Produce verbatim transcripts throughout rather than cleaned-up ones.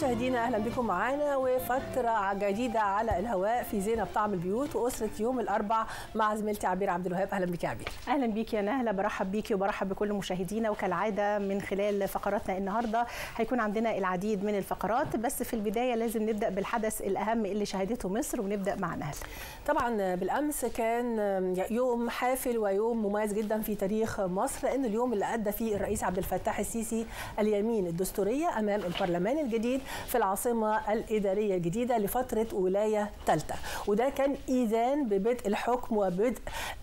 مشاهدينا اهلا بكم معانا وفتره جديده على الهواء في زينب طعم البيوت واسره يوم الاربع مع زميلتي عبير عبد الوهاب. اهلا بك يا عبير. اهلا بيك يا نهله، برحب بيكي وبرحب بكل مشاهدينا. وكالعاده من خلال فقراتنا النهارده هيكون عندنا العديد من الفقرات، بس في البدايه لازم نبدا بالحدث الاهم اللي شهدته مصر، ونبدا مع نهله. طبعا بالامس كان يوم حافل ويوم مميز جدا في تاريخ مصر، لان اليوم اللي ادى فيه الرئيس عبد الفتاح السيسي اليمين الدستوريه امام البرلمان الجديد في العاصمه الاداريه الجديده لفتره ولايه ثالثه، وده كان اذان ببدء الحكم وبدء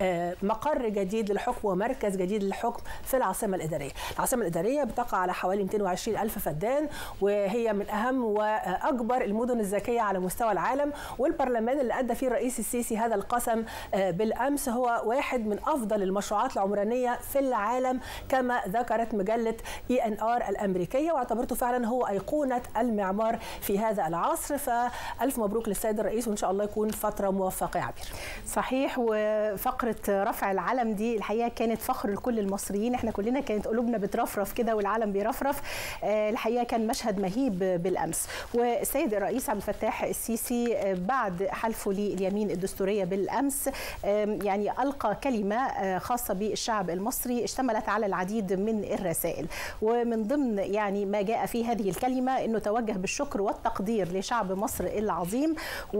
مقر جديد للحكم ومركز جديد للحكم في العاصمه الاداريه. العاصمه الاداريه بتقع على حوالي مئتين وعشرين ألف فدان، وهي من اهم واكبر المدن الذكيه على مستوى العالم، والبرلمان اللي ادى فيه الرئيس السيسي هذا القسم بالامس هو واحد من افضل المشروعات العمرانيه في العالم كما ذكرت مجله اي ان ار الامريكيه، واعتبرته فعلا هو ايقونه المعمار في هذا العصر. فالف مبروك للسيد الرئيس، وان شاء الله يكون فتره موفقه يا عبير. صحيح، وفقره رفع العلم دي الحقيقه كانت فخر لكل المصريين، احنا كلنا كانت قلوبنا بترفرف كده والعلم بيرفرف. الحقيقه كان مشهد مهيب بالامس، والسيد الرئيس عبد الفتاح السيسي بعد حلفه لليمين الدستوريه بالامس يعني القى كلمه خاصه بالشعب المصري اشتملت على العديد من الرسائل، ومن ضمن يعني ما جاء في هذه الكلمه انه توجه بالشكر والتقدير لشعب مصر العظيم،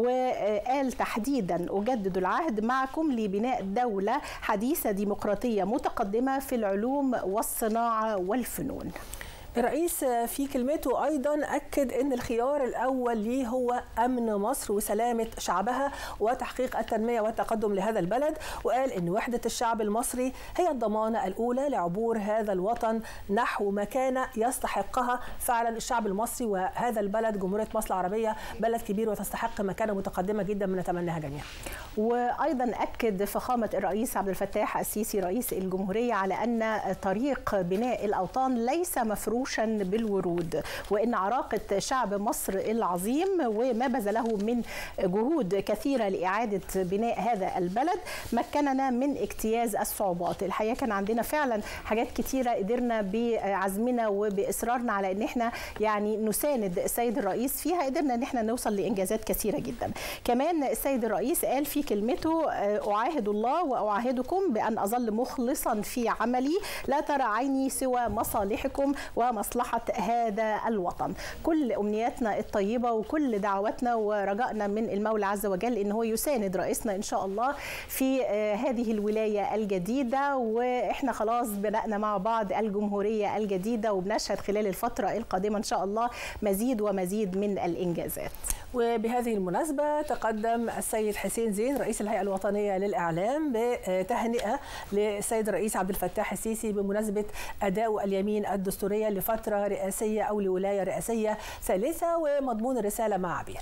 وقال تحديدا اجدد العهد معكم لبناء دوله حديثه ديمقراطيه متقدمه في العلوم والصناعه والفنون. الرئيس في كلمته أيضا أكد أن الخيار الأول ليه هو أمن مصر وسلامة شعبها وتحقيق التنمية والتقدم لهذا البلد، وقال أن وحدة الشعب المصري هي الضمانة الأولى لعبور هذا الوطن نحو مكانة يستحقها فعلا الشعب المصري، وهذا البلد جمهورية مصر العربية بلد كبير وتستحق مكانة متقدمة جدا بنتمناها جميعا. وأيضا أكد فخامة الرئيس عبد الفتاح السيسي رئيس الجمهورية على أن طريق بناء الأوطان ليس مفروش بالورود، وإن عراقة شعب مصر العظيم وما بذله من جهود كثيرة لإعادة بناء هذا البلد مكننا من اجتياز الصعوبات. الحقيقة كان عندنا فعلا حاجات كثيرة قدرنا بعزمنا وبإصرارنا على إن احنا يعني نساند السيد الرئيس فيها، قدرنا إن احنا نوصل لإنجازات كثيرة جدا. كمان السيد الرئيس قال في كلمته أعاهد الله وأعاهدكم بأن أظل مخلصا في عملي، لا ترى عيني سوى مصالحكم ومصلحة هذا الوطن. كل أمنياتنا الطيبة وكل دعواتنا ورجائنا من المولى عز وجل إن هو يساند رئيسنا إن شاء الله في هذه الولاية الجديدة، وإحنا خلاص بدأنا مع بعض الجمهورية الجديدة، وبنشهد خلال الفترة القادمة إن شاء الله مزيد ومزيد من الإنجازات. وبهذه المناسبة تقدم السيد حسين زين رئيس الهيئة الوطنية للإعلام بتهنئة للسيد الرئيس عبد الفتاح السيسي بمناسبة أداء اليمين الدستورية لفترة رئاسية أو لولاية رئاسية ثالثة، ومضمون الرسالة مع عبير.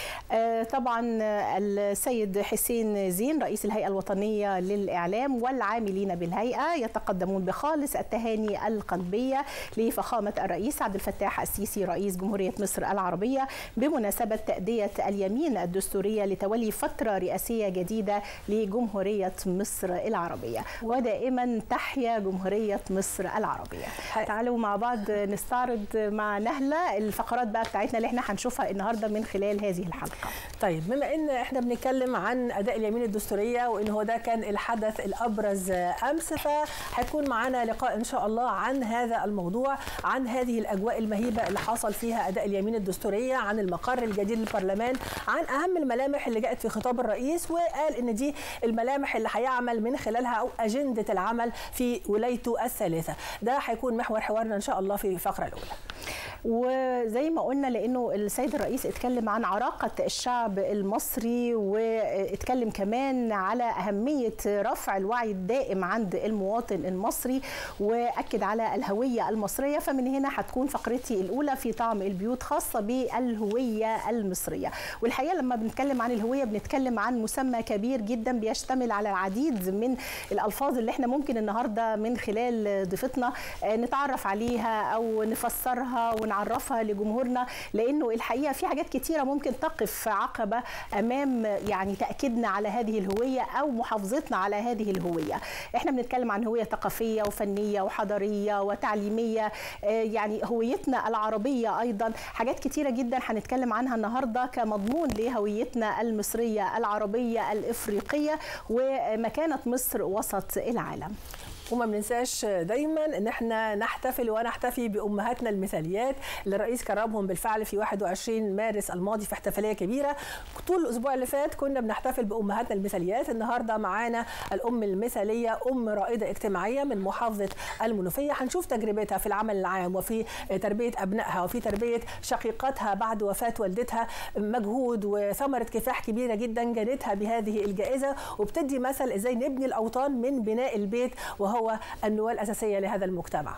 طبعا السيد حسين زين رئيس الهيئة الوطنية للإعلام والعاملين بالهيئة يتقدمون بخالص التهاني القلبية لفخامة الرئيس عبد الفتاح السيسي رئيس جمهورية مصر العربية بمناسبة تأدية اليمين الدستورية لتولي فترة رئاسية جديدة لجمهورية مصر العربية، ودائما تحيا جمهورية مصر العربية. تعالوا مع بعض نستعرض مع نهلة الفقرات بقى بتاعتنا اللي احنا هنشوفها النهارده من خلال هذه الحلقة. طيب، بما ان احنا بنتكلم عن اداء اليمين الدستوريه وان هو ده كان الحدث الابرز امس، فهيكون معانا لقاء ان شاء الله عن هذا الموضوع، عن هذه الاجواء المهيبه اللي حصل فيها اداء اليمين الدستوريه، عن المقر الجديد للبرلمان، عن اهم الملامح اللي جاءت في خطاب الرئيس، وقال ان دي الملامح اللي هيعمل من خلالها او اجنده العمل في ولايته الثالثه. ده هيكون محور حوارنا ان شاء الله في الفقره الاولى. وزي ما قلنا لانه السيد الرئيس اتكلم عن عراقه الشعب المصري، واتكلم كمان على اهميه رفع الوعي الدائم عند المواطن المصري، واكد على الهويه المصريه. فمن هنا هتكون فقرتي الاولى في طعم البيوت خاصه بالهويه المصريه. والحقيقه لما بنتكلم عن الهويه بنتكلم عن مسمى كبير جدا بيشتمل على العديد من الالفاظ اللي احنا ممكن النهارده من خلال ضيفتنا نتعرف عليها او نفسرها ونعرفها ونعرفها لجمهورنا، لانه الحقيقه في حاجات كتيره ممكن تقف عقبه امام يعني تاكيدنا على هذه الهويه او محافظتنا على هذه الهويه. احنا بنتكلم عن هويه ثقافيه وفنيه وحضاريه وتعليميه، يعني هويتنا العربيه ايضا، حاجات كتيره جدا هنتكلم عنها النهارده كمضمون لهويتنا المصريه العربيه الافريقيه ومكانه مصر وسط العالم. وما بننساش دايما ان احنا نحتفل ونحتفي بامهاتنا المثاليات اللي الرئيس كرمهم بالفعل في واحد وعشرين مارس الماضي في احتفاليه كبيره. طول الاسبوع اللي فات كنا بنحتفل بامهاتنا المثاليات، النهارده معانا الام المثاليه، ام رائده اجتماعيه من محافظه المنوفيه، هنشوف تجربتها في العمل العام وفي تربيه ابنائها وفي تربيه شقيقاتها بعد وفاه والدتها، مجهود وثمره كفاح كبيره جدا جنتها بهذه الجائزه، وبتدي مثل ازاي نبني الاوطان من بناء البيت وهو هو النواة الأساسية لهذا المجتمع.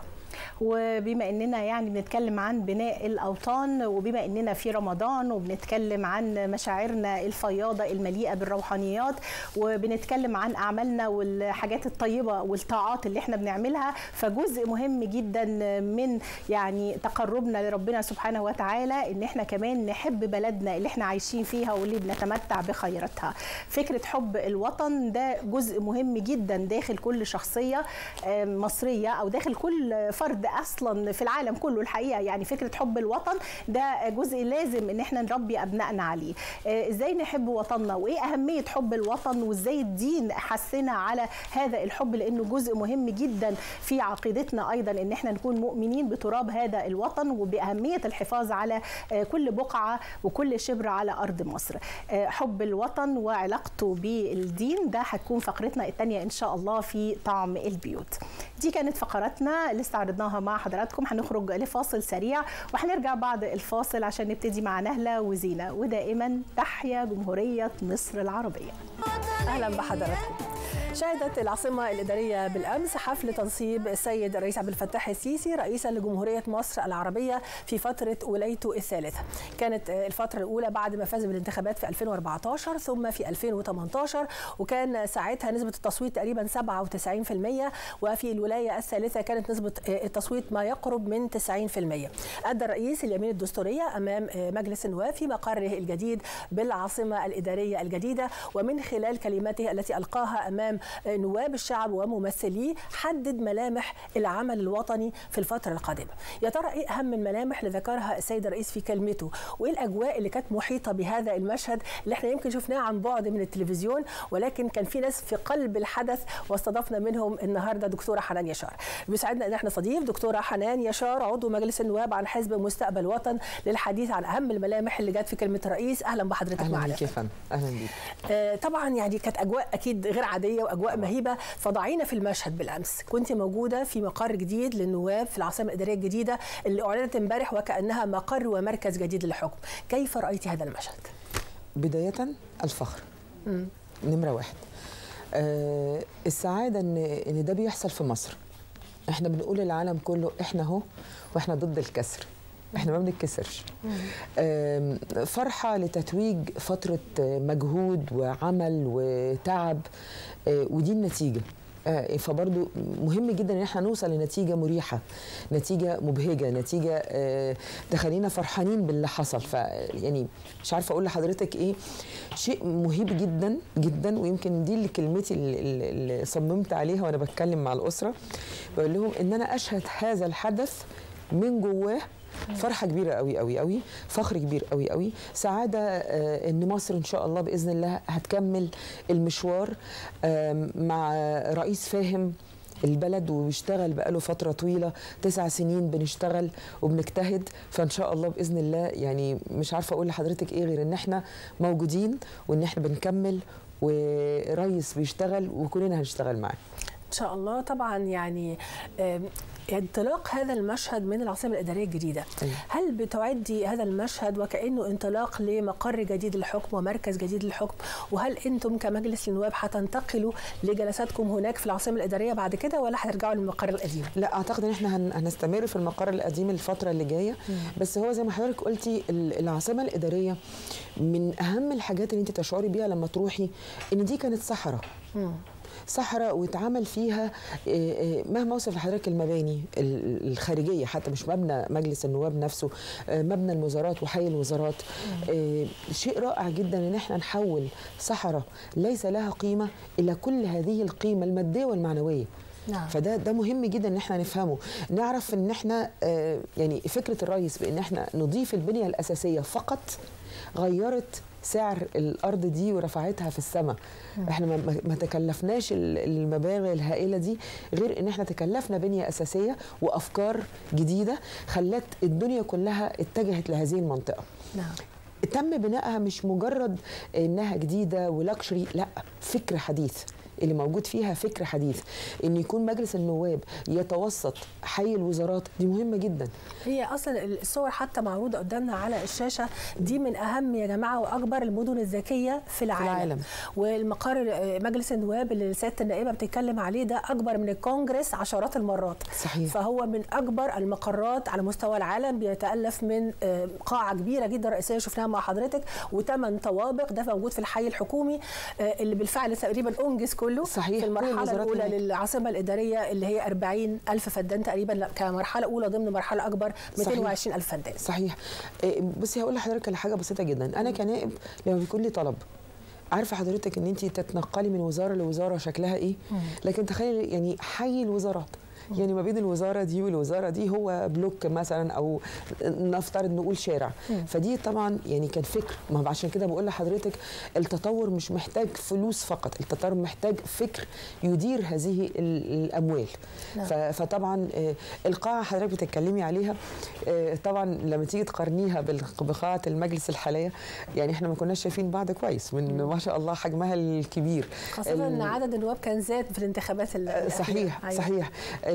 وبما اننا يعني بنتكلم عن بناء الاوطان، وبما اننا في رمضان وبنتكلم عن مشاعرنا الفياضه المليئه بالروحانيات، وبنتكلم عن اعمالنا والحاجات الطيبه والطاعات اللي احنا بنعملها، فجزء مهم جدا من يعني تقربنا لربنا سبحانه وتعالى ان احنا كمان نحب بلدنا اللي احنا عايشين فيها واللي بنتمتع بخيراتها. فكره حب الوطن ده جزء مهم جدا داخل كل شخصيه مصريه او داخل كل فرد اصلا في العالم كله الحقيقه. يعني فكره حب الوطن ده جزء لازم ان احنا نربي ابنائنا عليه. ازاي نحب وطننا وايه اهميه حب الوطن وازاي الدين حثنا على هذا الحب، لانه جزء مهم جدا في عقيدتنا ايضا ان احنا نكون مؤمنين بتراب هذا الوطن وباهميه الحفاظ على كل بقعه وكل شبر على ارض مصر. حب الوطن وعلاقته بالدين ده هتكون فقرتنا الثانيه ان شاء الله في طعم البيوت. دي كانت فقراتنا اللي استعرضناها مع حضراتكم. هنخرج لفاصل سريع وهنرجع بعد الفاصل عشان نبتدي مع نهلة وزينة. ودائما تحيا جمهورية مصر العربية. أهلا بحضراتكم. شهدت العاصمة الإدارية بالأمس حفل تنصيب السيد الرئيس عبد الفتاح السيسي رئيسا لجمهورية مصر العربية في فترة ولايته الثالثة. كانت الفترة الأولى بعد ما فاز بالانتخابات في ألفين وأربعة عشر ثم في ألفين وثمانية عشر، وكان ساعتها نسبة التصويت تقريبا سبعة وتسعين بالمئة، وفي الولاية الثالثة كانت نسبة التصويت ما يقرب من تسعين بالمئة. أدى الرئيس اليمين الدستورية أمام مجلس النواب في مقره الجديد بالعاصمة الإدارية الجديدة، ومن خلال كلماته التي ألقاها أمام نواب الشعب وممثليه حدد ملامح العمل الوطني في الفترة القادمة. يا ترى ايه اهم الملامح اللي ذكرها السيد الرئيس في كلمته، وايه الاجواء اللي كانت محيطة بهذا المشهد اللي احنا يمكن شفناه عن بعد من التلفزيون، ولكن كان في ناس في قلب الحدث واستضفنا منهم النهارده دكتورة حنان يشار. بيسعدنا ان احنا نستضيف دكتورة حنان يشار عضو مجلس النواب عن حزب مستقبل وطن للحديث عن اهم الملامح اللي جت في كلمة الرئيس. اهلا بحضرتك معنا. اهلا بيك يا فندم. اهلا بيك. آه طبعا يعني كانت اجواء اكيد غير عادية واجواء مهيبة، فضعينا في المشهد بالامس. كنت موجوده في مقر جديد للنواب في العاصمه الاداريه الجديده اللي اعلنت امبارح وكانها مقر ومركز جديد للحكم. كيف رايتي هذا المشهد؟ بدايه الفخر م. نمره واحد. آه السعاده ان ان ده بيحصل في مصر. احنا بنقول للعالم كله احنا اهو، واحنا ضد الكسر، احنا ما بنتكسرش. فرحه لتتويج فتره مجهود وعمل وتعب، ودي النتيجه. فبرضو مهم جدا ان احنا نوصل لنتيجه مريحه، نتيجه مبهجه، نتيجه تخلينا فرحانين باللي حصل. فيعني مش عارفه اقول لحضرتك ايه، شيء مهيب جدا جدا. ويمكن دي اللي كلمتي اللي صممت عليها وانا بتكلم مع الاسره، بقول لهم ان انا اشهد هذا الحدث من جواه فرحه كبيره قوي قوي قوي، فخر كبير قوي قوي، سعاده آه ان مصر ان شاء الله باذن الله هتكمل المشوار آه مع رئيس فاهم البلد وبيشتغل بقاله فتره طويله، تسع سنين بنشتغل وبنجتهد. فان شاء الله باذن الله يعني مش عارفه اقول لحضرتك ايه غير ان احنا موجودين وان احنا بنكمل ورئيس بيشتغل وكلنا هنشتغل معاه ان شاء الله. طبعا يعني انطلاق هذا المشهد من العاصمه الاداريه الجديده، هل بتعدي هذا المشهد وكانه انطلاق لمقر جديد للحكم ومركز جديد للحكم؟ وهل انتم كمجلس النواب هتنتقلوا لجلساتكم هناك في العاصمه الاداريه بعد كده ولا هترجعوا للمقر القديم؟ لا اعتقد ان احنا هنستمر في المقر القديم الفتره اللي جايه. بس هو زي ما حضرتك قلتي العاصمه الاداريه من اهم الحاجات اللي انت تشعري بيها لما تروحي ان دي كانت صحراء. صحراء واتعمل فيها مهما وصف لحضرتك المباني الخارجيه، حتى مش مبنى مجلس النواب نفسه، مبنى الوزارات وحي الوزارات. شيء رائع جدا ان احنا نحول صحراء ليس لها قيمه الا كل هذه القيمه الماديه والمعنويه. نعم. فده ده مهم جدا ان احنا نفهمه، نعرف ان احنا آه يعني فكره الرئيس بان احنا نضيف البنيه الاساسيه فقط غيرت سعر الارض دي ورفعتها في السماء. احنا ما, ما تكلفناش المبالغ الهائله دي، غير ان احنا تكلفنا بنيه اساسيه وافكار جديده خلت الدنيا كلها اتجهت لهذه المنطقه. نعم. تم بنائها مش مجرد انها جديده ولكشري، لا، فكر حديث اللي موجود فيها فكر حديث. ان يكون مجلس النواب يتوسط حي الوزارات دي مهمه جدا. هي اصلا الصور حتى معروضه قدامنا على الشاشه، دي من اهم يا جماعه واكبر المدن الذكيه في العالم, في العالم. والمقر مجلس النواب اللي سياده النائبه بتتكلم عليه ده اكبر من الكونجرس عشرات المرات. صحيح. فهو من اكبر المقرات على مستوى العالم، بيتالف من قاعه كبيره جدا رئيسيه شفناها مع حضرتك، وثمان طوابق. ده موجود في الحي الحكومي اللي بالفعل تقريبا انجز كله. صحيح. في المرحله الاولى هناك. للعاصمه الاداريه اللي هي أربعين ألف فدان تقريبا كمرحله اولى، ضمن مرحله اكبر مئتين وعشرين ألف فدان. صحيح. بصي هقول لحضرتك على حاجه بسيطه جدا. انا كنائب لما بيكون لي طلب، عارفه حضرتك ان انت تتنقلي من وزاره لوزاره شكلها ايه؟ مم. لكن تخيلي يعني حي الوزارات، يعني ما بين الوزاره دي والوزاره دي هو بلوك مثلا، او نفترض نقول شارع. مم. فدي طبعا يعني كان فكر. ما عشان كده بقول لحضرتك التطور مش محتاج فلوس فقط، التطور محتاج فكر يدير هذه الاموال. نعم. فطبعا القاعه حضرتك بتتكلمي عليها، طبعا لما تيجي تقارنيها بقاعه المجلس الحاليه، يعني احنا ما كناش شايفين بعض كويس من ما شاء الله حجمها الكبير، خاصه ان عدد النواب كان زاد في الانتخابات. صحيح. أيوة. صحيح.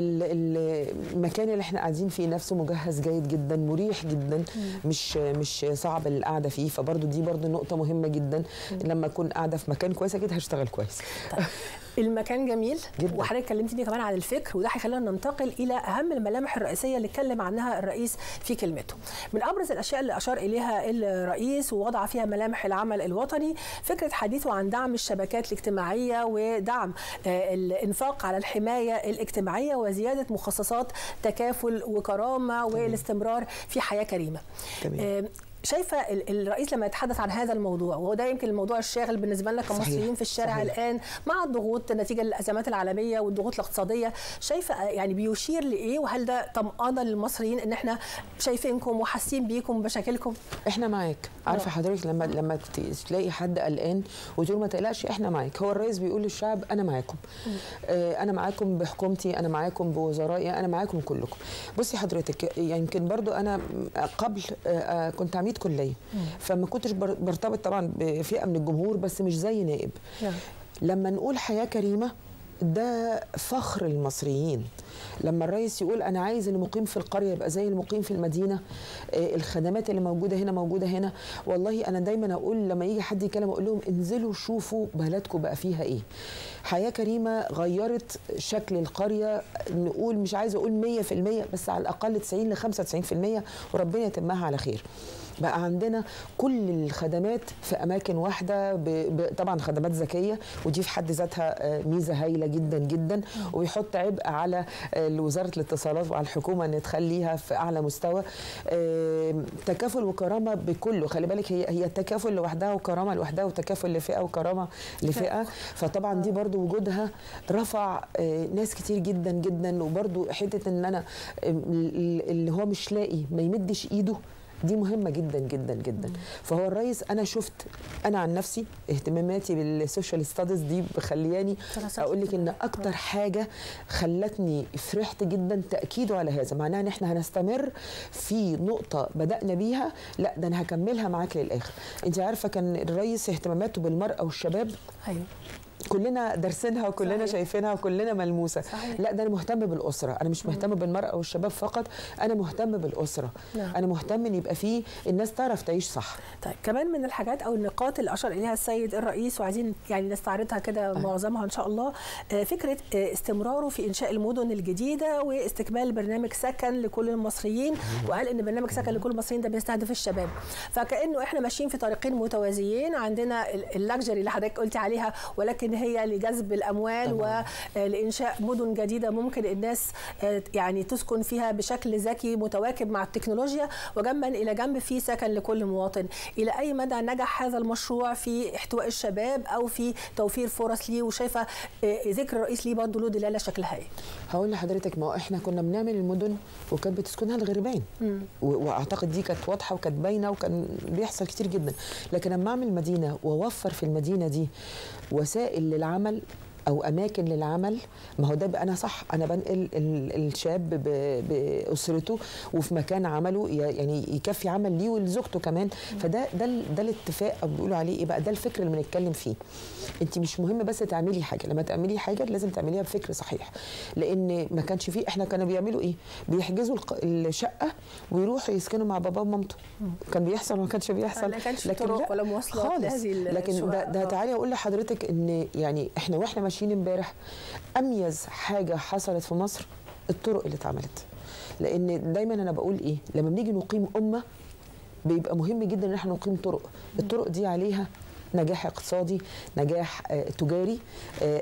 المكان اللي احنا قاعدين فيه نفسه مجهز جيد جدا، مريح جدا. مم. مش مش صعب القعده فيه. فبرضه دي برضه نقطه مهمه جدا. مم. لما اكون قاعده في مكان كويس اكيد هشتغل كويس. طيب. المكان جميل جدا، وحضرتك كلمتني كمان عن الفكر، وده هيخلينا ننتقل الى اهم الملامح الرئيسيه اللي اتكلم عنها الرئيس في كلمته. من ابرز الاشياء اللي اشار اليها الرئيس ووضع فيها ملامح العمل الوطني فكره حديثه عن دعم الشبكات الاجتماعيه ودعم الانفاق على الحمايه الاجتماعيه وزياده مخصصات تكافل وكرامه والاستمرار في حياه كريمه. تمام. شايفه الرئيس لما يتحدث عن هذا الموضوع، وهو ده يمكن الموضوع الشاغل بالنسبه لنا كمصريين في الشارع صحيح. الان مع الضغوط نتيجه للازمات العالميه والضغوط الاقتصاديه، شايفه يعني بيشير لايه؟ وهل ده طمأنه للمصريين ان احنا شايفينكم وحاسين بيكم بمشاكلكم؟ احنا معاك. عارفه حضرتك لما لما تلاقي حد قلقان وتقول ما تقلقش احنا معاك، هو الرئيس بيقول للشعب انا معاكم. آه انا معاكم بحكومتي، انا معاكم بوزرائي، انا معاكم كلكم. بصي حضرتك يمكن برضو انا قبل آه كنت عميد كليه، فما كنتش برتبط طبعا بفئه من الجمهور، بس مش زي نائب. نعم. لما نقول حياه كريمه ده فخر المصريين. لما الرئيس يقول انا عايز اللي مقيم في القريه يبقى زي المقيم في المدينه، آه الخدمات اللي موجوده هنا موجوده هنا. والله انا دايما اقول لما يجي حد يتكلم اقول لهم انزلوا شوفوا بلدكم بقى فيها ايه. حياه كريمه غيرت شكل القريه، نقول مش عايزه اقول مية في المية بس على الاقل تسعين لخمسة وتسعين في المية، وربنا يتمها على خير. بقى عندنا كل الخدمات في اماكن واحده، طبعا خدمات ذكيه، ودي في حد ذاتها ميزه هايله جدا جدا، وبيحط عبء على وزاره الاتصالات وعلى الحكومه ان تخليها في اعلى مستوى. تكافل وكرامه بكله، خلي بالك هي هي التكافل لوحدها وكرامه لوحدها، وتكافل لفئه وكرامه لفئه. فطبعا دي برضو وجودها رفع ناس كتير جدا جدا. وبرضو حته ان انا اللي هو مش لاقي ما يمدش ايده، دي مهمه جدا جدا جدا. مم. فهو الرئيس انا شفت، انا عن نفسي اهتماماتي بالسوشيال ستاديز دي بخلياني اقول لك ان اكتر حاجه خلتني فرحت جدا تاكيده على هذا، معناها ان احنا هنستمر في نقطه بدانا بيها، لا ده انا هكملها معاك للاخر. انت عارفه كان الرئيس اهتماماته بالمراه والشباب. ايوه كلنا دارسينها وكلنا صحيح. شايفينها وكلنا ملموسه. صحيح. لا ده انا مهتم بالاسره، انا مش مهتم بالمراه والشباب فقط، انا مهتم بالاسره. نعم. انا مهتم ان يبقى فيه الناس تعرف تعيش صح. طيب كمان من الحاجات او النقاط اللي اشار اليها السيد الرئيس وعايزين يعني نستعرضها كده أه. معظمها ان شاء الله، فكره استمراره في انشاء المدن الجديده واستكمال برنامج سكن لكل المصريين. أه. وقال ان برنامج سكن لكل المصريين ده بيستهدف الشباب، فكانه احنا ماشيين في طريقين متوازيين. عندنا اللكجري اللي حضرتك قلتي عليها، ولكن هي لجذب الاموال ولانشاء مدن جديده ممكن الناس يعني تسكن فيها بشكل ذكي متواكب مع التكنولوجيا، وجنبا الى جنب في سكن لكل مواطن. الى اي مدى نجح هذا المشروع في احتواء الشباب او في توفير فرص ليه، وشايفه ذكر الرئيس ليه برضه له دلاله شكلها ايه؟ هقول لحضرتك، ما احنا كنا بنعمل المدن وكانت بتسكنها الغربان، واعتقد دي كانت واضحه وكانت باينه وكان بيحصل كتير جدا. لكن لما اعمل مدينه واوفر في المدينه دي وسائل للعمل او اماكن للعمل، ما هو ده بقى انا صح، انا بنقل الشاب باسرته وفي مكان عمله يعني يكفي عمل ليه ولزوجته كمان. فده ده ده الاتفاق او بيقولوا عليه ايه بقى، ده الفكر اللي بنتكلم فيه. انت مش مهم بس تعملي حاجه، لما تعملي حاجه لازم تعمليها بفكر صحيح، لان ما كانش فيه. احنا كانوا بيعملوا ايه؟ بيحجزوا الشقه ويروحوا يسكنوا مع باباه ومامته. كان بيحصل وما كانش بيحصل، ما كانش طرق ولا مواصلات خالص. لكن ده, ده تعالي اقول لحضرتك ان يعني احنا واحنا ماشيين امبارح اميز حاجه حصلت في مصر الطرق اللي اتعملت. لان دايما انا بقول ايه، لما بنيجي نقيم امه بيبقى مهم جدا ان احنا نقيم طرق. الطرق دي عليها نجاح اقتصادي، نجاح آه تجاري، آه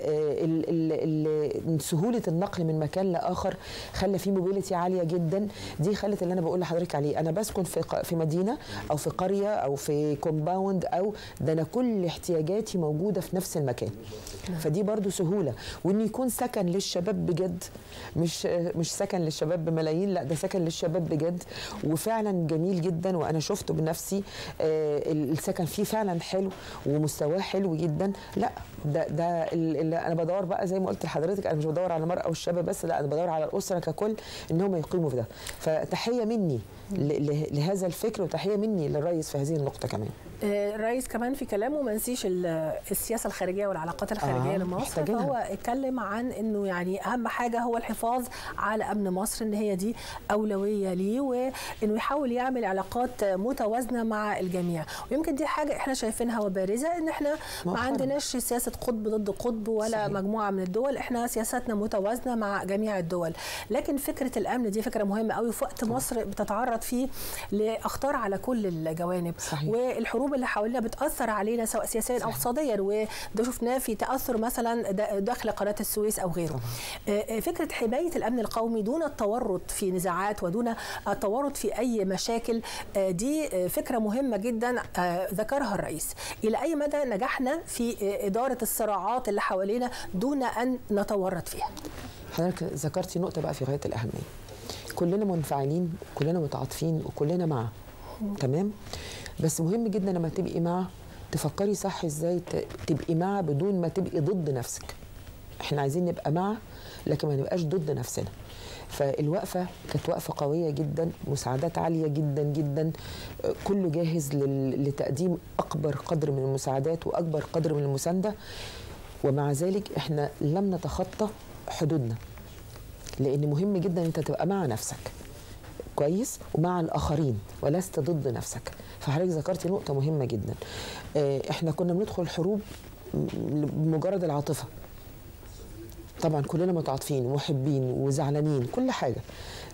آه سهوله النقل من مكان لاخر خلى فيه موبيليتي عاليه جدا. دي خلت اللي انا بقول لحضرتك عليه، انا بسكن في في مدينه او في قريه او في كومباوند، او ده انا كل احتياجاتي موجوده في نفس المكان. فدي برضو سهوله. وان يكون سكن للشباب بجد، مش مش سكن للشباب بملايين، لا ده سكن للشباب بجد وفعلا جميل جدا. وانا شفته بنفسي، آه السكن فيه فعلا حلو ومستواه حلو جدا. لا ده ده اللي انا بدور بقى زي ما قلت لحضرتك، انا مش بدور على المراه والشباب بس، لا انا بدور على الاسره ككل ان هم يقيموا في ده. فتحيه مني لهذا الفكر، وتحيه مني للرئيس في هذه النقطه كمان. الرئيس كمان في كلامه ما نسيش السياسه الخارجيه والعلاقات الخارجيه آه لمصر، فهو اتكلم عن انه يعني اهم حاجه هو الحفاظ على امن مصر، ان هي دي اولويه ليه، وانه يحاول يعمل علاقات متوازنه مع الجميع. ويمكن دي حاجه احنا شايفينها وبارزه، ان احنا ما عندناش سياسه قطب ضد قطب ولا صحيح. مجموعه من الدول، احنا سياساتنا متوازنه مع جميع الدول. لكن فكره الامن دي فكره مهمه قوي في وقت مصر بتتعرض فيه لاخطار على كل الجوانب صحيح. والحروب اللي حوالينا بتاثر علينا سواء سياسيا او اقتصاديا، وده شفناه في تاثر مثلا داخل قناه السويس او غيره. فكره حمايه الامن القومي دون التورط في نزاعات ودون التورط في اي مشاكل، دي فكره مهمه جدا ذكرها الرئيس. الى اي مدى نجحنا في اداره الصراعات اللي حوالينا دون ان نتورط فيها؟ حضرتك ذكرتي نقطه بقى في غايه الاهميه. كلنا منفعلين، كلنا متعاطفين، وكلنا معه، تمام؟ بس مهم جدا لما تبقي معه تفكري صح ازاي تبقي معه بدون ما تبقي ضد نفسك. احنا عايزين نبقى معه لكن ما نبقاش ضد نفسنا. فالوقفه كانت وقفه قويه جدا، مساعدات عاليه جدا جدا، كله جاهز لتقديم اكبر قدر من المساعدات واكبر قدر من المسانده. ومع ذلك احنا لم نتخطى حدودنا، لان مهم جدا انت تبقى مع نفسك كويس ومع الاخرين ولست ضد نفسك. فحضرتك ذكرتي نقطه مهمه جدا. احنا كنا بندخل الحروب بمجرد العاطفه، طبعا كلنا متعاطفين ومحبين وزعلانين كل حاجه،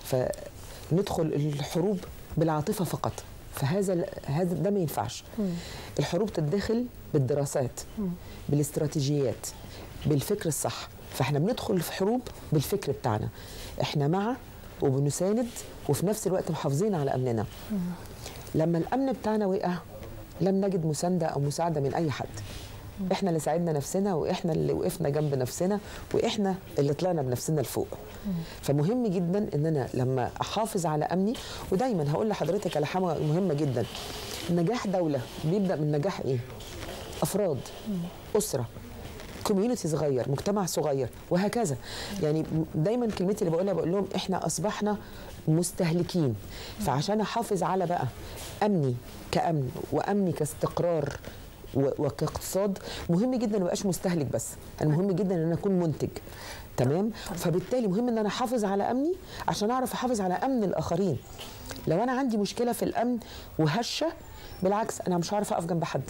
فندخل الحروب بالعاطفه فقط، فهذا هذا ده ما ينفعش. الحروب تتدخل بالدراسات، بالاستراتيجيات، بالفكر الصح. فاحنا بندخل في حروب بالفكر بتاعنا، احنا مع وبنساند وفي نفس الوقت محافظين على امننا. لما الامن بتاعنا وقع لم نجد مسانده او مساعده من اي حد. احنا اللي ساعدنا نفسنا، واحنا اللي وقفنا جنب نفسنا، واحنا اللي طلعنا بنفسنا لفوق. فمهم جدا ان انا لما احافظ على امني، ودايما هقول لحضرتك على حاجه مهمه جدا، نجاح دوله بيبدا من نجاح ايه؟ افراد، اسره، كوميونتي صغير، مجتمع صغير، وهكذا. يعني دايما كلمتي اللي بقولها بقول لهم احنا اصبحنا مستهلكين. فعشان احافظ على بقى امني كامن وامني كاستقرار وكاقتصاد، مهم جدا ما ابقاش مستهلك بس، انا مهم جدا ان انا اكون منتج. تمام؟ فبالتالي مهم ان انا احافظ على امني عشان اعرف احافظ على امن الاخرين. لو انا عندي مشكله في الامن وهشه، بالعكس انا مش هعرف اقف جنب حد،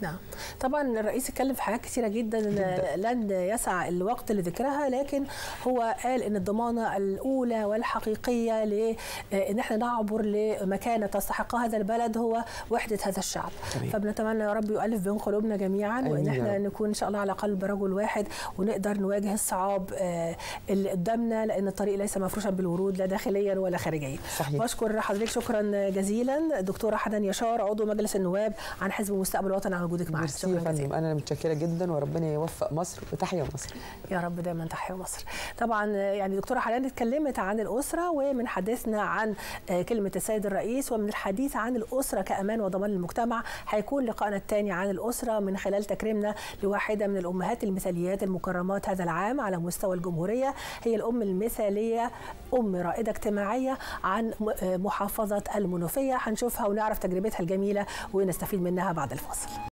نعم طبعا الرئيس اتكلم في حاجات كثيره جدا, جداً لن يسع الوقت لذكرها، لكن هو قال ان الضمانه الاولى والحقيقيه لان احنا نعبر لمكانه تستحقها هذا البلد هو وحده هذا الشعب. طبيعي. فبنتمنى يا رب يؤلف بين قلوبنا جميعا وان احنا نكون ان شاء الله على قلب رجل واحد ونقدر نواجه الصعاب اللي قدامنا، لان الطريق ليس مفروشا بالورود لا داخليا ولا خارجيا. صحيح. بشكر حضرتك شكرا جزيلا دكتوره حدن يشار عضو مجلس النواب عن حزب مستقبل الوطن على وجودك معنا. شكرا فندم، انا متشكره جدا وربنا يوفق مصر وتحيا مصر. يا رب دايما تحيا مصر. طبعا يعني دكتوره حدن اتكلمت عن الاسره، ومن حديثنا عن كلمه السيد الرئيس ومن الحديث عن الاسره كامان وضمان المجتمع هيكون لقائنا الثاني عن الاسره من خلال تكريمنا لواحده من الامهات المثاليات المكرمات هذا العام على مستوى الجمهوريه، هي الام المثاليه ام رائده اجتماعيه عن محافظه المنوفيه. هنشوفها ونعرف تجربتها الجميله ونستفيد منها بعد الفاصل.